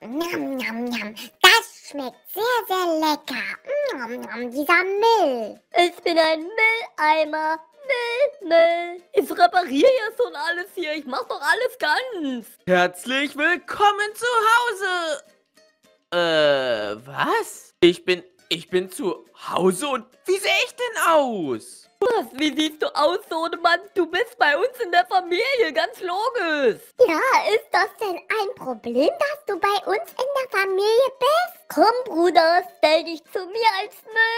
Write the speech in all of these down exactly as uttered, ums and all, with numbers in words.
Njam, njam, njam. Das schmeckt sehr, sehr lecker. Njam, njam, dieser Müll. Ich bin ein Mülleimer. Müll, Müll. Ich repariere ja schon alles hier. Ich mach doch alles ganz. Herzlich willkommen zu Hause. Äh, was? Ich bin, ich bin zu Hause und wie sehe ich denn aus? Was? Wie siehst du aus, Sohnemann? Du bist bei uns in der Familie, ganz logisch. Ja, ist das denn ein Problem, dass du bei uns in der Familie bist? Komm, Bruder, stell dich zu mir als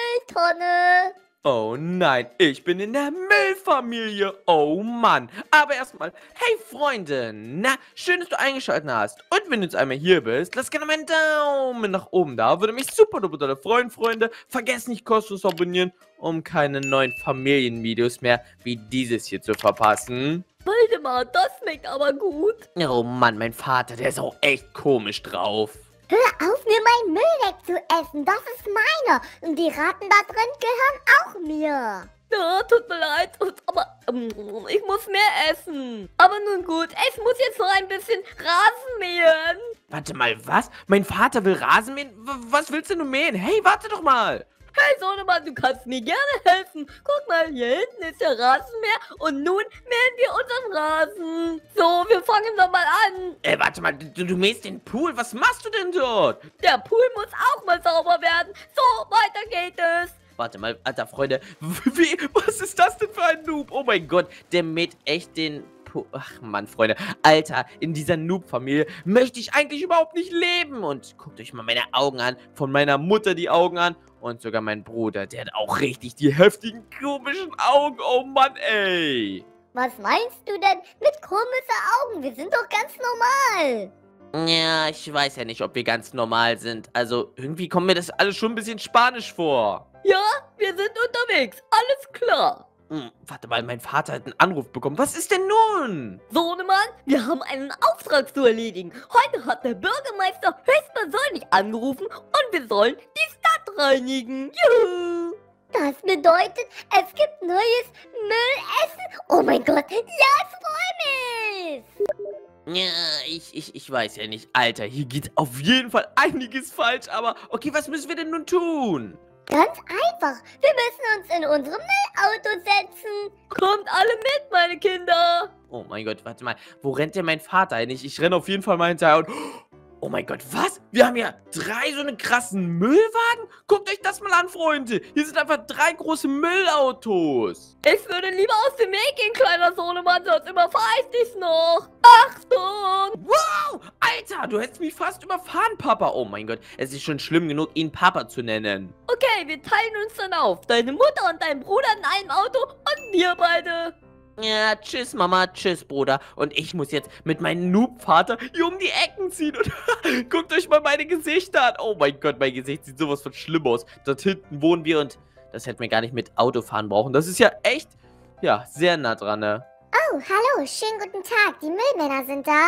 Mülltonne. Oh nein, ich bin in der Müllfamilie. Oh Mann. Aber erstmal, hey Freunde, na, schön, dass du eingeschaltet hast. Und wenn du jetzt einmal hier bist, lass gerne meinen Daumen nach oben da. Würde mich super duper dolle freuen, Freunde. Vergesst nicht kostenlos abonnieren, um keine neuen Familienvideos mehr wie dieses hier zu verpassen. Warte mal, das schmeckt aber gut. Oh Mann, mein Vater, der ist auch echt komisch drauf. Hör auf, mir meinen Müll wegzuessen. Das ist meiner. Und die Ratten da drin gehören auch mir. Ja, tut mir leid, aber ähm, ich muss mehr essen. Aber nun gut, ich muss jetzt noch ein bisschen Rasen mähen. Warte mal, was? Mein Vater will Rasen mähen? W- Was willst du denn mähen? Hey, warte doch mal. Hey Sohnemann, du kannst mir gerne helfen. Guck mal, hier hinten ist der Rasenmäher und nun mähen wir unseren Rasen. So, wir fangen doch mal an. Äh, warte mal, du, du mähst den Pool. Was machst du denn dort? Der Pool muss auch mal sauber werden. So, weiter geht es. Warte mal, alter Freunde. Wie? Was ist das denn für ein Noob? Oh mein Gott, der mäht echt den Pool. Ach Mann, Freunde. Alter, in dieser Noob-Familie möchte ich eigentlich überhaupt nicht leben. Und guckt euch mal meine Augen an. Von meiner Mutter die Augen an. Und sogar mein Bruder, der hat auch richtig die heftigen, komischen Augen. Oh Mann, ey. Was meinst du denn mit komischen Augen? Wir sind doch ganz normal. Ja, ich weiß ja nicht, ob wir ganz normal sind. Also, irgendwie kommt mir das alles schon ein bisschen spanisch vor. Ja, wir sind unterwegs. Alles klar. Hm, warte mal, mein Vater hat einen Anruf bekommen. Was ist denn nun? Sohnemann, wir haben einen Auftrag zu erledigen. Heute hat der Bürgermeister höchstpersönlich angerufen und wir sollen die Stadt reinigen. Juhu! Das bedeutet, es gibt neues Müllessen. Oh mein Gott, ja, ich freue mich. Ja, ich, ich, ich weiß ja nicht. Alter, hier geht auf jeden Fall einiges falsch. Aber, okay, was müssen wir denn nun tun? Ganz einfach. Wir müssen uns in unserem Müllauto setzen. Kommt alle mit, meine Kinder. Oh mein Gott, warte mal. Wo rennt denn mein Vater hin? Ich, ich renne auf jeden Fall mal hinterher und... Oh mein Gott, was? Wir haben ja drei so eine krassen Müllwagen? Guckt euch das mal an, Freunde. Hier sind einfach drei große Müllautos. Ich würde lieber aus dem Weg gehen, kleiner Sohnemann, sonst überfahre ich dich noch. Achtung! Wow! Alter, du hättest mich fast überfahren, Papa. Oh mein Gott, es ist schon schlimm genug, ihn Papa zu nennen. Okay, wir teilen uns dann auf. Deine Mutter und dein Bruder in einem Auto und wir beide. Ja, tschüss Mama, tschüss Bruder. Und ich muss jetzt mit meinem Noob-Vater hier um die Ecken ziehen. Und guckt euch mal meine Gesichter an. Oh mein Gott, mein Gesicht sieht sowas von schlimm aus. Dort hinten wohnen wir und das hätten wir gar nicht mit Autofahren brauchen. Das ist ja echt, ja, sehr nah dran, ne? Oh, hallo, schönen guten Tag. Die Müllmänner sind da.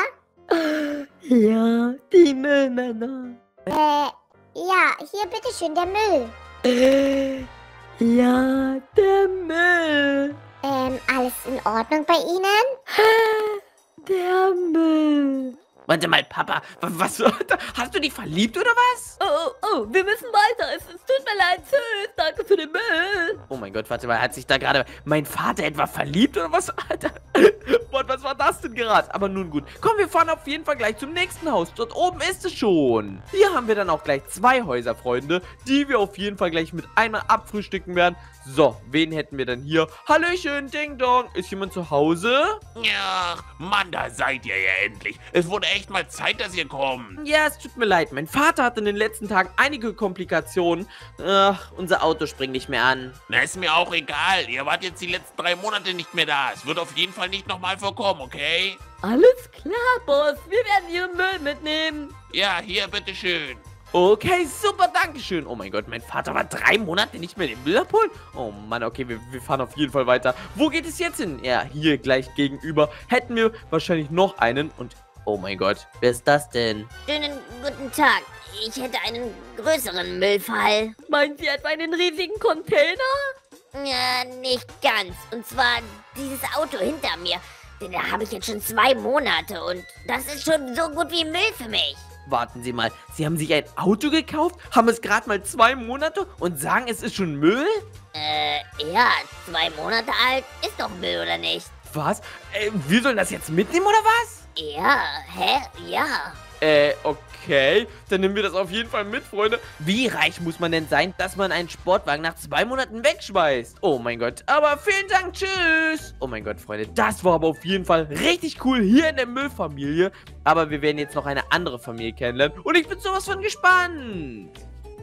Ja, die Müllmänner. Äh, ja, hier, bitteschön, der Müll. Äh, ja, der Müll. Ähm, alles in Ordnung bei Ihnen? Der Müll. Warte mal, Papa, wa- was, hast du dich verliebt oder was? Oh, oh, oh, wir müssen weiter. Es, es tut mir leid. Tschüss. Danke für den Müll. Oh mein Gott, warte mal, hat sich da gerade mein Vater etwa verliebt oder was? Alter, Mann, was war das denn gerade? Aber nun gut. Komm, wir fahren auf jeden Fall gleich zum nächsten Haus. Dort oben ist es schon. Hier haben wir dann auch gleich zwei Häuser, Freunde, die wir auf jeden Fall gleich mit einmal abfrühstücken werden. So, wen hätten wir denn hier? Hallöchen, Ding Dong. Ist jemand zu Hause? Ja, Mann, da seid ihr ja endlich. Es wurde echt mal Zeit, dass ihr kommt. Ja, es tut mir leid. Mein Vater hatte in den letzten Tagen einige Komplikationen. Ach, unser Auto springt nicht mehr an. Na, ist mir auch egal. Ihr wart jetzt die letzten drei Monate nicht mehr da. Es wird auf jeden Fall nicht nochmal vorkommen, okay? Alles klar, Boss. Wir werden Ihren Müll mitnehmen. Ja, hier, bitteschön. Okay, super, dankeschön. Oh mein Gott, mein Vater war drei Monate nicht mehr den Müll abholen. Oh Mann, okay, wir, wir fahren auf jeden Fall weiter. Wo geht es jetzt hin? Ja, hier gleich gegenüber hätten wir wahrscheinlich noch einen. Und, oh mein Gott, wer ist das denn? Schönen guten Tag. Ich hätte einen größeren Müllfall. Meinen Sie etwa einen riesigen Container? Ja, nicht ganz. Und zwar dieses Auto hinter mir. Den habe ich jetzt schon zwei Monate und das ist schon so gut wie Müll für mich. Warten Sie mal, Sie haben sich ein Auto gekauft, haben es gerade mal zwei Monate und sagen, es ist schon Müll? Äh, ja, zwei Monate alt ist doch Müll, oder nicht? Was? Äh, wir sollen das jetzt mitnehmen, oder was? Ja, hä? Ja. Äh, okay. Dann nehmen wir das auf jeden Fall mit, Freunde. Wie reich muss man denn sein, dass man einen Sportwagen nach zwei Monaten wegschmeißt? Oh mein Gott. Aber vielen Dank, tschüss. Oh mein Gott, Freunde. Das war aber auf jeden Fall richtig cool hier in der Müllfamilie. Aber wir werden jetzt noch eine andere Familie kennenlernen. Und ich bin sowas von gespannt.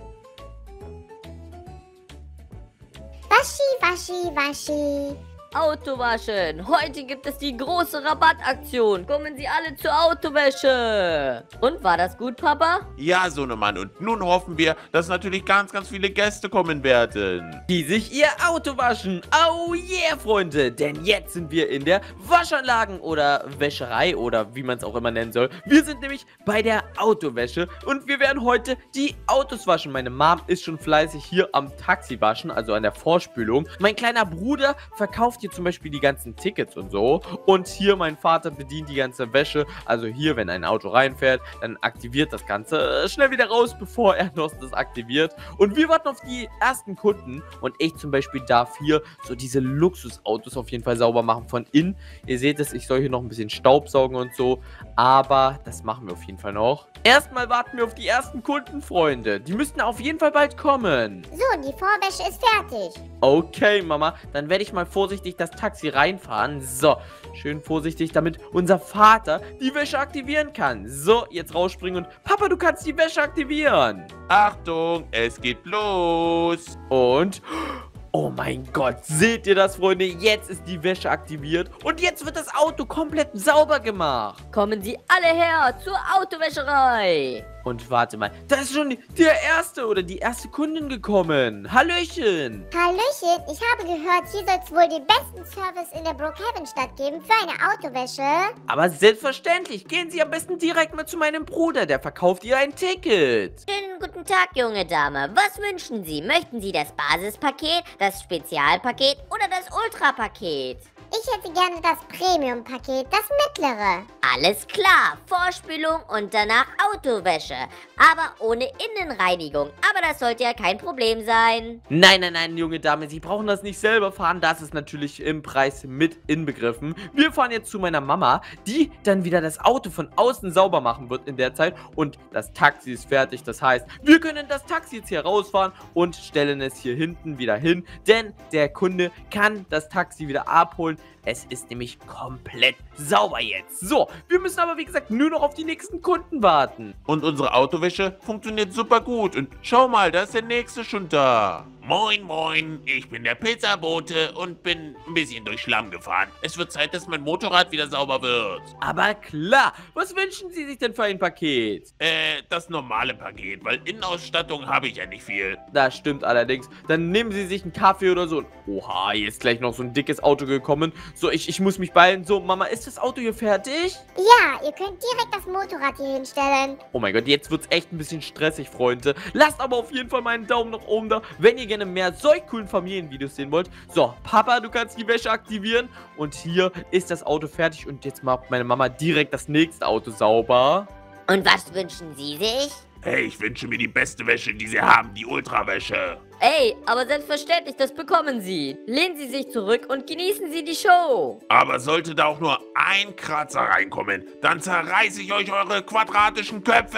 Waschi, waschi, waschi. Auto waschen. Heute gibt es die große Rabattaktion. Kommen Sie alle zur Autowäsche. Und war das gut, Papa? Ja, Sohnemann. Und nun hoffen wir, dass natürlich ganz, ganz viele Gäste kommen werden. Die sich ihr Auto waschen. Oh yeah, Freunde. Denn jetzt sind wir in der Waschanlagen- oder Wäscherei oder wie man es auch immer nennen soll. Wir sind nämlich bei der Autowäsche und wir werden heute die Autos waschen. Meine Mom ist schon fleißig hier am Taxi waschen, also an der Vorspülung. Mein kleiner Bruder verkauft hier zum Beispiel die ganzen Tickets und so. Und hier mein Vater bedient die ganze Wäsche. Also hier, wenn ein Auto reinfährt, dann aktiviert das Ganze äh, schnell wieder raus, bevor er noch das aktiviert. Und wir warten auf die ersten Kunden. Und ich zum Beispiel darf hier so diese Luxusautos auf jeden Fall sauber machen von innen. Ihr seht es, ich soll hier noch ein bisschen Staubsaugen und so. Aber das machen wir auf jeden Fall noch. Erstmal warten wir auf die ersten Kunden, Freunde. Die müssten auf jeden Fall bald kommen. So, die Vorwäsche ist fertig. Okay, Mama, dann werde ich mal vorsichtig das Taxi reinfahren. So, schön vorsichtig, damit unser Vater die Wäsche aktivieren kann. So, jetzt rausspringen und Papa, du kannst die Wäsche aktivieren. Achtung, es geht los. Und... oh mein Gott, seht ihr das, Freunde? Jetzt ist die Wäsche aktiviert und jetzt wird das Auto komplett sauber gemacht. Kommen Sie alle her zur Autowäscherei. Und warte mal, da ist schon die, der erste oder die erste Kundin gekommen. Hallöchen. Hallöchen, ich habe gehört, hier soll es wohl den besten Service in der Brookhaven-Stadt geben für eine Autowäsche. Aber selbstverständlich, gehen Sie am besten direkt mal zu meinem Bruder, der verkauft ihr ein Ticket. Schönen guten Tag, junge Dame. Was wünschen Sie? Möchten Sie das Basispaket, das Spezialpaket oder das Ultrapaket? Ich hätte gerne das Premium-Paket, das mittlere. Alles klar, Vorspülung und danach Autowäsche. Aber ohne Innenreinigung. Aber das sollte ja kein Problem sein. Nein, nein, nein, junge Dame, Sie brauchen das nicht selber fahren. Das ist natürlich im Preis mit inbegriffen. Wir fahren jetzt zu meiner Mama, die dann wieder das Auto von außen sauber machen wird in der Zeit. Und das Taxi ist fertig. Das heißt, wir können das Taxi jetzt hier rausfahren und stellen es hier hinten wieder hin. Denn der Kunde kann das Taxi wieder abholen. Es ist nämlich komplett sauber jetzt. So, wir müssen aber wie gesagt nur noch auf die nächsten Kunden warten. Und unsere Autowäsche funktioniert super gut. Und schau mal, da ist der nächste schon da. Moin, moin. Ich bin der Pizzabote und bin ein bisschen durch Schlamm gefahren. Es wird Zeit, dass mein Motorrad wieder sauber wird. Aber klar, was wünschen Sie sich denn für ein Paket? Äh, das normale Paket, weil Innenausstattung habe ich ja nicht viel. Das stimmt allerdings. Dann nehmen Sie sich einen Kaffee oder so. Oha, hier ist gleich noch so ein dickes Auto gekommen. So, ich, ich muss mich beeilen. So, Mama, ist das Auto hier fertig? Ja, ihr könnt direkt das Motorrad hier hinstellen. Oh mein Gott, jetzt wird es echt ein bisschen stressig, Freunde. Lasst aber auf jeden Fall meinen Daumen nach oben da, wenn ihr gerne mehr solch coolen Familienvideos sehen wollt. So, Papa, du kannst die Wäsche aktivieren. Und hier ist das Auto fertig. Und jetzt macht meine Mama direkt das nächste Auto sauber. Und was wünschen Sie sich? Hey, ich wünsche mir die beste Wäsche, die sie haben, die Ultrawäsche. Ey, aber selbstverständlich, das bekommen Sie. Lehnen Sie sich zurück und genießen Sie die Show. Aber sollte da auch nur ein Kratzer reinkommen, dann zerreiße ich euch eure quadratischen Köpfe.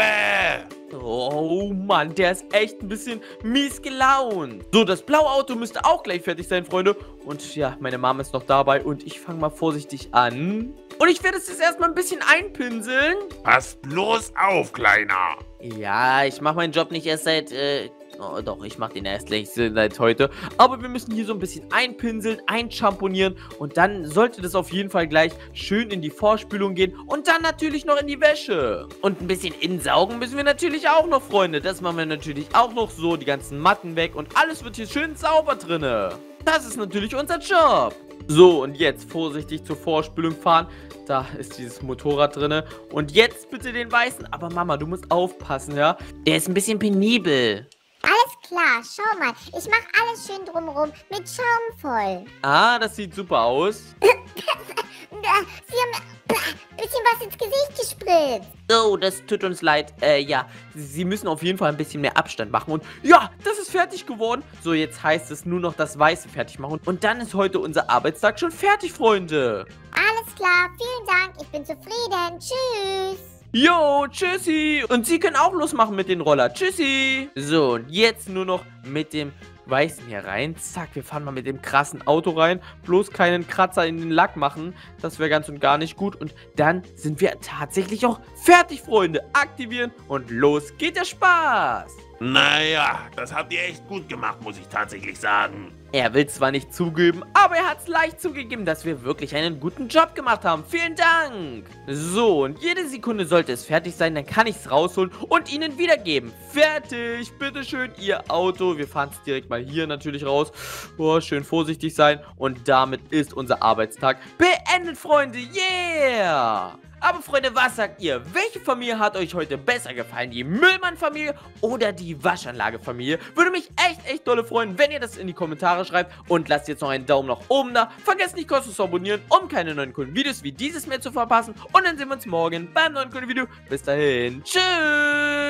Oh Mann, der ist echt ein bisschen mies gelaunt. So, das blaue Auto müsste auch gleich fertig sein, Freunde. Und ja, meine Mama ist noch dabei und ich fange mal vorsichtig an. Und ich werde es jetzt erstmal ein bisschen einpinseln. Pass bloß auf, Kleiner. Ja, ich mache meinen Job nicht erst seit, äh, oh, doch, ich mache den erst gleich seit heute. Aber wir müssen hier so ein bisschen einpinseln, einschamponieren. Und dann sollte das auf jeden Fall gleich schön in die Vorspülung gehen. Und dann natürlich noch in die Wäsche. Und ein bisschen insaugen müssen wir natürlich auch noch, Freunde. Das machen wir natürlich auch noch so. Die ganzen Matten weg. Und alles wird hier schön sauber drinne. Das ist natürlich unser Job. So, und jetzt vorsichtig zur Vorspülung fahren. Da ist dieses Motorrad drin. Und jetzt bitte den weißen. Aber Mama, du musst aufpassen, ja? Der ist ein bisschen penibel. Alles klar, schau mal. Ich mache alles schön drumherum mit Schaum voll. Ah, das sieht super aus. Sie haben ein bisschen was ins Gesicht gespritzt. Oh, das tut uns leid. Äh, ja, Sie müssen auf jeden Fall ein bisschen mehr Abstand machen. Und ja, das ist fertig geworden. So, jetzt heißt es nur noch das Weiße fertig machen. Und dann ist heute unser Arbeitstag schon fertig, Freunde. Alles klar, vielen Dank, ich bin zufrieden. Tschüss. Jo, tschüssi. Und Sie können auch losmachen mit den Roller. Tschüssi. So, und jetzt nur noch mit dem Weißen hier rein. Zack, wir fahren mal mit dem krassen Auto rein. Bloß keinen Kratzer in den Lack machen. Das wäre ganz und gar nicht gut. Und dann sind wir tatsächlich auch fertig, Freunde. Aktivieren und los geht der Spaß. Naja, das habt ihr echt gut gemacht, muss ich tatsächlich sagen. Er will zwar nicht zugeben, aber er hat es leicht zugegeben, dass wir wirklich einen guten Job gemacht haben. Vielen Dank. So, und jede Sekunde sollte es fertig sein, dann kann ich es rausholen und Ihnen wiedergeben. Fertig. Bitteschön, Ihr Auto. Wir fahren es direkt mal hier natürlich raus. Oh, schön vorsichtig sein. Und damit ist unser Arbeitstag beendet, Freunde. Yeah. Aber Freunde, was sagt ihr? Welche Familie hat euch heute besser gefallen? Die Müllmann-Familie oder die Waschanlage-Familie? Würde mich echt, echt dolle freuen, wenn ihr das in die Kommentare schreibt. Und lasst jetzt noch einen Daumen nach oben da. Vergesst nicht kostenlos zu abonnieren, um keine neuen coolen Videos wie dieses mehr zu verpassen. Und dann sehen wir uns morgen beim neuen coolen Video. Bis dahin. Tschüss.